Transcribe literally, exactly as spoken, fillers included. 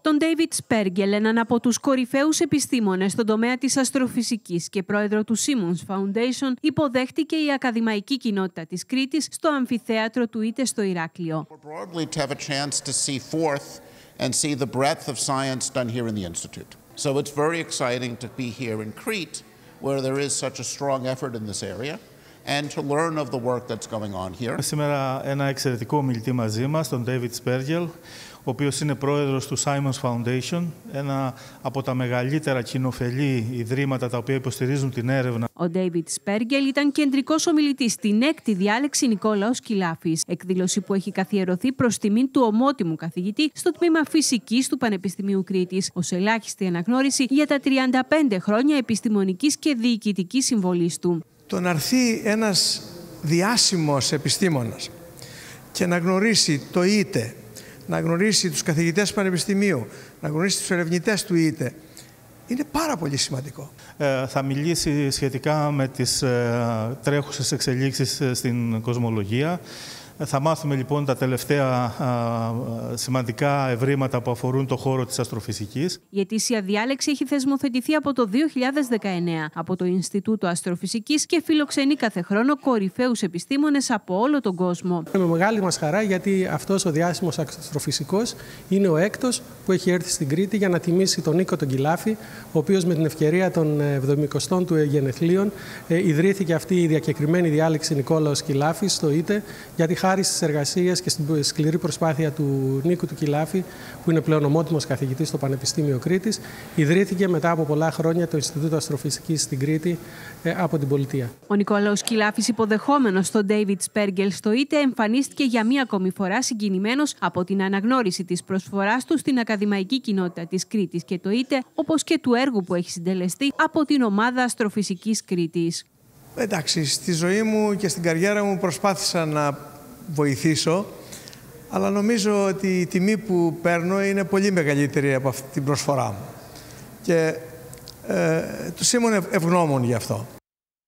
Τον David Spergel, έναν από τους κορυφαίους επιστήμονες στον τομέα της αστροφυσικής και πρόεδρο του Simons Foundation, υποδέχτηκε η ακαδημαϊκή κοινότητα της Κρήτης στο αμφιθέατρο του Είτε στο Ηράκλειο. And see the breadth of science done here in the Institute. So it's very exciting to be here in Crete, where there is such a strong effort in this area, and to learn of the work that's going on here. Σήμερα ένα εξαιρετικό ομιλητή μαζί μας, τον David Spergel, ο οποίος είναι πρόεδρος του Simons Foundation, ένα από τα μεγαλύτερα κοινοφελή ιδρύματα τα οποία υποστηρίζουν την έρευνα. Ο David Spergel ήταν κεντρικός ομιλητής στην έκτη διάλεξη Νικόλαος Κυλάφης, εκδήλωση που έχει καθιερωθεί προς τιμήν του ομότιμου καθηγητή στο τμήμα Φυσικής του Πανεπιστημίου Κρήτης, ως ελάχιστη αναγνώριση για τα τριάντα πέντε χρόνια επιστημονικής και διοικητικής συμβολής του. Το να έρθει ένας διάσημος επιστήμονας και να γνωρίσει το Είτε, να γνωρίσει τους καθηγητές του Πανεπιστημίου, να γνωρίσει τους ερευνητές του Είτε, είναι πάρα πολύ σημαντικό. Ε, θα μιλήσει σχετικά με τις ε, τρέχουσες εξελίξεις ε, στην κοσμολογία. Ε, θα μάθουμε λοιπόν τα τελευταία ε, σημαντικά ευρήματα που αφορούν το χώρο της αστροφυσικής. Η ετήσια διάλεξη έχει θεσμοθετηθεί από το δύο χιλιάδες δεκαεννέα από το Ινστιτούτο Αστροφυσικής και φιλοξενεί κάθε χρόνο κορυφαίους επιστήμονες από όλο τον κόσμο. Με μεγάλη μας χαρά, γιατί αυτός ο διάσημος αστροφυσικός είναι ο έκτος που έχει έρθει στην Κρήτη για να τιμήσει τον Νίκο τον Κυλάφη, ο οποίος με την ευκαιρία των εβδομηκοστών του γενεθλίων ε, ιδρύθηκε αυτή η διακεκριμένη διάλεξη Νικόλαος Κυλάφης στο Είτε, γιατί χάρη στις εργασίες και στην σκληρή προσπάθεια του Νίκου του Κυλάφη, που είναι πλέον ομότιμος καθηγητής στο Πανεπιστήμιο Κρήτης, ιδρύθηκε μετά από πολλά χρόνια το Ινστιτούτο Αστροφυσικής στην Κρήτη ε, από την πολιτεία. Ο Νικόλαος Κυλάφης, υποδεχόμενος τον David Spergel στο Είτε, εμφανίστηκε για μία ακόμη φορά συγκινημένος από την αναγνώριση της προσφοράς του στην ακαδημαϊκή κοινότητα της Κρήτης και το Είτε, όπως και του έργου που έχει συντελεστεί από την ομάδα Αστροφυσικής Κρήτης. Εντάξει, στη ζωή μου και στην καριέρα μου προσπάθησα να βοηθήσω, αλλά νομίζω ότι η τιμή που παίρνω είναι πολύ μεγαλύτερη από αυτή την προσφορά μου. Και ε, τους ήμουν ευγνώμων γι' αυτό.